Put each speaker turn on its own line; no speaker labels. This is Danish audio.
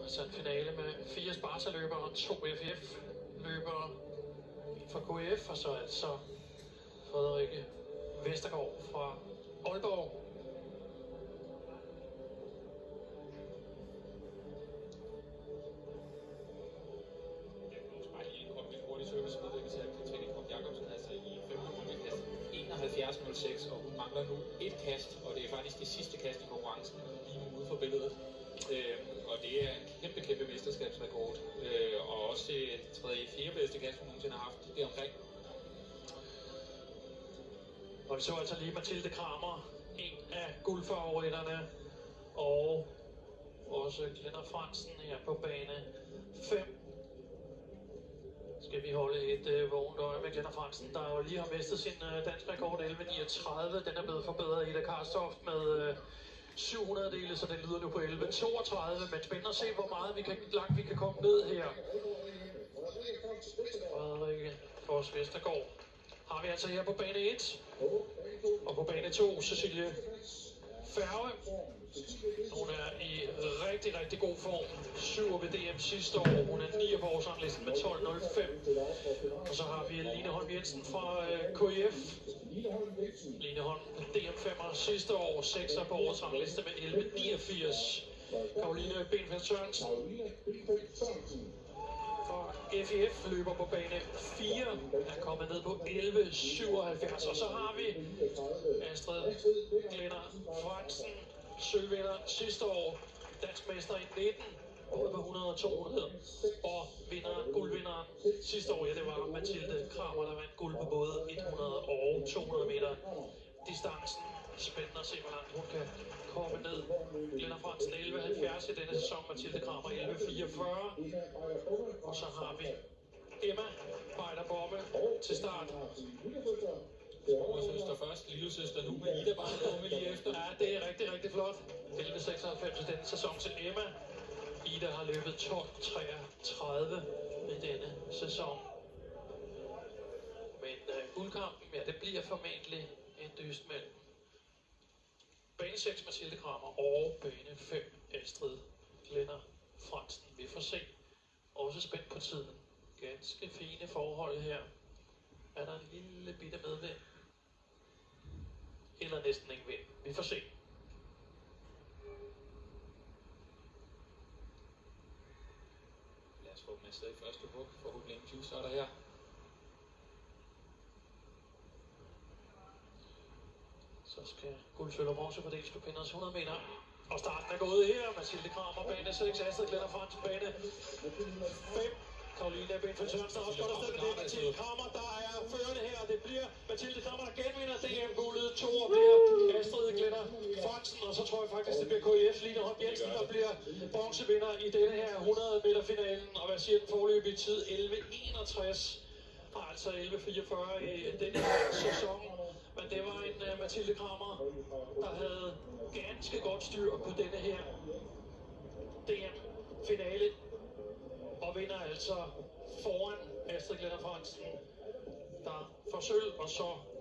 Altså en finale med 4 Sparta-løbere og 2 FF-løbere fra KF, og så altså Frederikke Vestergaard fra Aalborg.
Altså 71.06, og hun mangler nu et kast, og det er faktisk det sidste kast i konkurrencen lige nu ude for billedet. Og det er en kæmpe mesterskabsrekord, og også det 3.-4. bedste kast, hun nogensinde har haft det omkring.
Og vi så altså lige Mathilde Kramer, en af guldfavoritterne, og også Glenna Frantzen her på bane 5. Skal vi holde et vågent øje med Glenna Frantzen, der jo lige har mistet sin dansk rekord 11.39. Den er blevet forbedret af Ida Karstoft med 700 dele, så den lyder nu på 11.32. Men spændende at se, hvor langt vi kan komme ned her. Frederikke Foss Vestergaard har vi altså her på bane 1. Og på bane 2, Cecilie Færge. Hun er i rigtig god form. 7 ved DM sidste år. Hun er 9 på årsranglisten med 12.05. Og så har vi Line Holm Jensen fra KF. Line Holm DM5'er sidste år. 6 på årsrangliste med 11.89. Karoline Benfeldt Sørensen fra FIF løber på bane 4. Er kommet ned på 11.77. Og så har vi Astrid Glenna Frantzen, sølvvinder sidste år, dansk mester i 19, både på 100 og 200, og guldvinderen sidste år, ja, det var Mathilde Kramer, der vandt guld på både 100 og 200 meter distancen. Spændende at se, hvor langt hun kan komme ned. Glenna Frantzen 11.70 i denne sæson, Mathilde Kramer 11.44. Og så har vi Emma Bejder-Bomme til start.
Storesøster først, lillesøster nu med Ida Bejder-Bomme lige efter.
Ja, det er rigtig flot. 11.96 i denne sæson til Emma. Ida har løbet 12.33 i denne sæson. Men guldkampen, ja, det bliver formentlig en dyst mellem bane 6 Mathilde Kramer og bane 5 Astrid Glenna Frantzen. Vi får se. Også spændt på tiden. Ganske fine forhold her. Er der en lille bitte medvind? Eller næsten ingen vind. Vi får se.
Lad os få dem afsted i første hug. Forhåbentlig ingen 20 starter her.
Så skal guld, sølv og bronze fordeles på pinders 100 meter. Og starten er gået her. Mathilde Kramer bane 6, Astrid Glenna Frantzen bane 5. Karoline Benfeldt Sørensen også godt afsted med det. Mathilde Kramer, der er førende her. Det bliver Mathilde Kramer, der genvinder DM-guldet. 2 bliver Astrid Glenna Frantzen. Og så tror jeg faktisk, det bliver KF Line Holm Jensen, der bliver bronzevinder i denne her 100 meter finalen. Og hvad siger den foreløbige tid? 11.61. Og altså 11.44 i denne her sæson. Men det var en Mathilde Kramer, der havde ganske godt styr på denne her DM-finale. Og vinder altså foran Astrid Glenna Frantzen, der får sølv, og så